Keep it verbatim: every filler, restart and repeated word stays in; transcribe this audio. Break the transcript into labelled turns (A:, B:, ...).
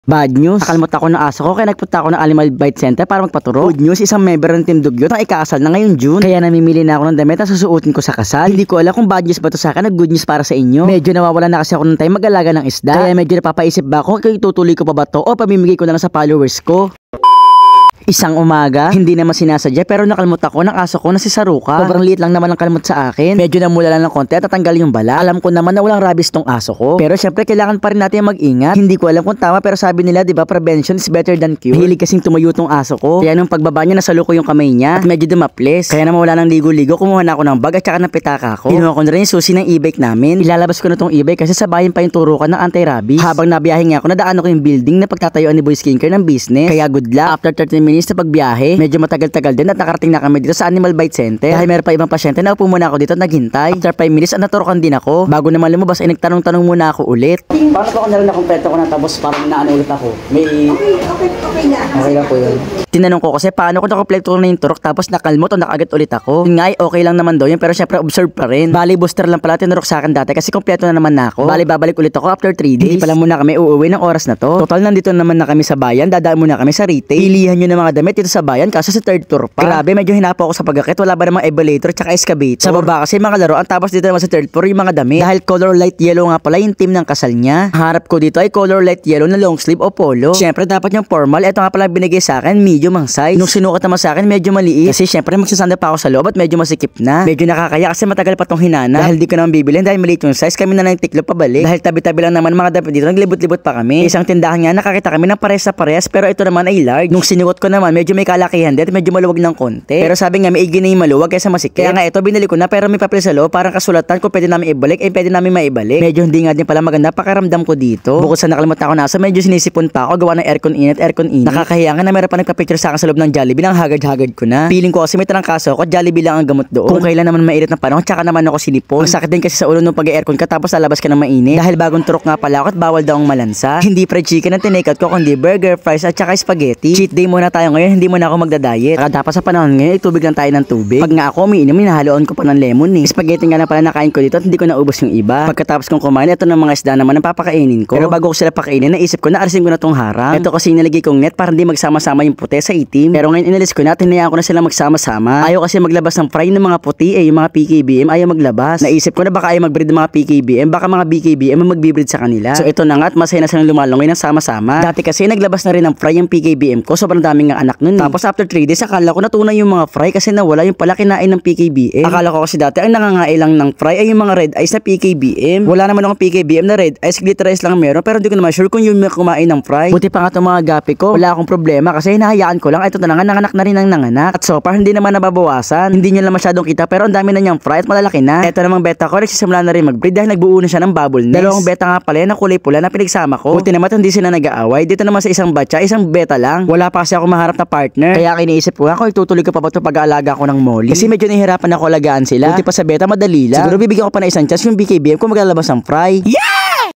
A: Bad news, nakalmot ako ng aso ko kaya nagpunta ako ng Animal Bite Center para magpaturo. Good news, isang member ng Team Dugyot ang ikakasal na ngayon June. Kaya namimili na ako ng damit na susuotin ko sa kasal. Hindi ko alam kung bad news ba to sa akin na good news para sa inyo. Medyo nawawala na kasi ako ng time mag-alaga ng isda. Kaya medyo napapaisip ba ako kung itutuloy ko pa ba to o pamimigay ko na lang sa followers ko. Isang umaga, hindi naman sinasadya pero nakalmot ako ng aso ko na si Saruka. Sobrang liit lang naman ang kalmot sa akin. Medyo namula lang ng konti at tatanggal yung bala. Alam ko naman na walang rabies tong aso ko. Pero syempre kailangan pa rin natin mag-ingat. Hindi ko alam kung tama pero sabi nila 'di ba prevention is better than cure. Mahilig kasing tumayo tong aso ko. Kaya nung pagbaba niya nasalo ko yung kamay niya at medyo dumaples. Kaya naman wala nang ligo-ligo, kumuha na ako ng bag at saka ng pitaka ko. Kinuha ko na rin yung susi ng e-bike namin. Ilalabas ko na tong e-bike kasi sa bayan pa yung turukan ng anti-rabies. Habang nabiyahe nga ako, nadaan ako yung building na pagtatayuan ni Boy Skincare ng business. Kaya good luck. After thirty minutes na pagbiyahe, medyo matagal-tagal din at nakarating na kami dito sa Animal Bite Center. Dahil meron pa ibang pasyente na upo muna ako dito at naghintay. After five minutes, at naturukan din ako. Bago naman lumabas ay nagtanong-tanong muna ako ulit. Paano pa ako narin na kumpleto ko na tapos parang naano ulit ako? May...
B: Okay, okay, okay na.
A: Okay lang po yun. Tinanong ko kasi paano ko nakumpleto ko na yung turok tapos nakalmot o nakagat ulit ako. Yun nga ay okay lang naman daw yun pero syempre observe pa rin. Bali booster lang pala tinurok sa akin dati kasi kumpleto na naman na ako. Bali babalik ulit ako after three days. Hindi pala muna kami uuwi ng oras na to. Total nandito naman na kami sa bayan. Dadaan muna kami sa retail. Pilihan nyo ng mga damit dito sa bayan kasi sa third tour pa. Grabe medyo hinapo ako sa pagakit. Wala ba namang elevator tsaka excavator. Sa baba kasi mga laruan tapos dito naman sa third floor yung mga damit. Dahil color light yellow nga pala yung team ng kasal niya. Harap ko dito ay color light yellow na long sleeve o polo. Syempre dapat yung formal. Ito nga pala binigay sa akin medium ang size. Nung sinukat naman sa akin medyo maliit. Kasi syempre magsasanda pa ako sa loob at medyo masikip na. Medyo nakakaya kasi matagal pa tong hinana. Dahil di ko naman bibilhin dahil maliit yung size. Kami na lang tiklop pabalik. Dahil tabi-tabi lang naman mga damit dito. Naglibot-libot pa kami. Isang tindahan nga nakakita kami ng pares sa pares pero ito naman ay large. Nung sinuot ko naman medyo may kalakihan din at medyo maluwag ng konti. Pero sabi nga may igin na yung maluwag kaysa masikip. Kaya nga ito binili ko na pero may papel sa loob parang kasulatan kung pwede namin ibalik eh pwede namin maibalik. Medyo hindi nga din pala maganda pakiramdam ko dito. Bukod sa nakalimutan ko nasa medyo sinisipon pa ako gawa ng aircon init aircon init. Nakakahiya nga na meron pa nagpa-picture sa akin sa loob ng Jollibee ng hagard-hagard ko na. Feeling ko kasi may tarangkaso ako Jollibee lang ang gamot doon. Kung kailan naman mainit na panahon tsaka naman ako sinipon. Ang sakit din kasi sa ulo nung pag-aircon ka tapos lalabas ka ng mainit. Dahil bagong turok nga pala ako at bawal daw ang malansa. Hindi fried chicken ang tinake out ko kundi burger, fries at tsaka spaghetti. Cheat day muna tayo ngayon, hindi muna ako magda-diet. Saka dapat sa panahon ngayon, itubig lang tayo ng tubig. Pag nga ako umiinom, hinahaloan ko pa ng lemon eh. Spaghetti nga na pala nakain ko dito at hindi ko naubos yung iba. Pagkatapos kong kumain, ito ng mga isda naman ang papakainin ko. Pero bago ko sila pakainin, naisip ko na alisin ko na tong harang. Ito kasi nilagay kong net para hindi magsama-sama yung puti sa itim. Pero ngayon inalis ko na, tinayaan ko na sila magsama-sama. Ayaw kasi maglabas ng fry ng mga puti eh, yung mga P K B M ayaw maglabas. Naisip ko na baka ayaw magbreed ng mga P K B M, baka mga B K B M ang magbibreed sa kanila. So ito na nga at masaya na silang lumalungoy ng sama-sama. Dati kasi naglabas na rin ng fry yung P K B M ko, sobrang daming nga anak nun eh. Tapos after three days, akala ko natunay yung mga fry kasi nawala yung pala kinain ng P K B M. Akala ko kasi dati ang nangangain lang ng fry ay yung mga red eyes na P K B M. Wala naman akong P K B M na red eyes, glitter eyes lang meron pero hindi ko naman sure kung yung mga kumain ng fry. Buti pa nga itong mga gapi ko, wala akong problema kasi hinahayaan ko lang. Ito na nga, nanganak na rin ng nanganak. At so far, hindi naman nababawasan. Hindi nyo lang masyadong kita pero ang dami na niyang fry at malalaki na. Ito namang beta ko, nagsisimula na rin mag-breed dahil nagbuo na siya ng bubble nest. Dalawang beta nga pala na kulay pula na pinagsama ko. Buti naman hindi sila nag-aaway. Dito naman sa isang batcha, isang beta lang. Wala pa kasi ako maharap na partner. Kaya kiniisip ko nga kung itutuloy ko pa ba ito pag-aalaga ko ng Molly. Kasi medyo nahihirapan ako alagaan sila. Buti pa sa beta, madali lang. Siguro bibigyan ko pa na isang chance yung B K B M kung maglalabas ng fry. Yeah!